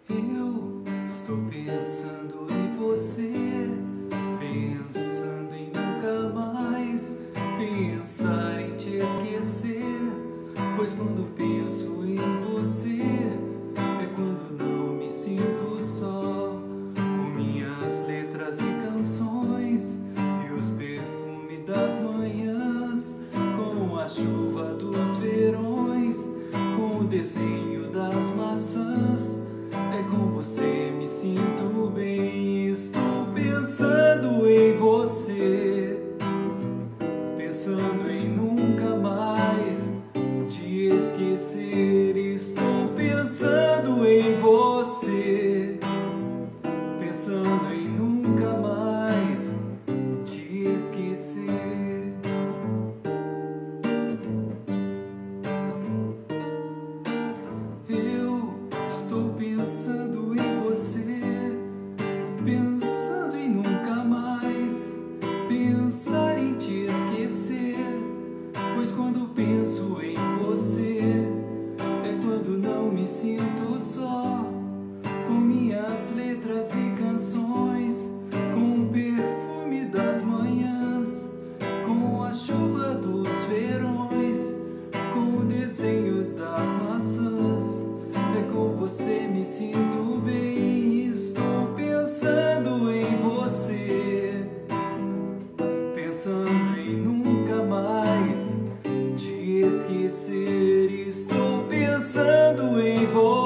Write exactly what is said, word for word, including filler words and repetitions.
Eu estou pensando em você, pensando em nunca mais pensar em te esquecer. Pois quando penso em você, é quando não me sinto só, com minhas letras e canções e os perfumes das manhãs, com a chuva dos verões, com o desenho das maçãs. É com você me sinto bem. Estou pensando em você, pensando em nunca mais te esquecer. Estou pensando em você, pensando em nunca mais te esquecer. Eu estou pensando em você, pensando em nunca mais pensar em te esquecer. Pois quando penso em você, é quando não me sinto só, com minhas letras e canções, com o perfume das manhãs, com a chuva dos verões, com o desenho das maçãs. É com você me sinto bem. Estou pensando em você, pensando em nunca mais te esquecer. Estou pensando em você.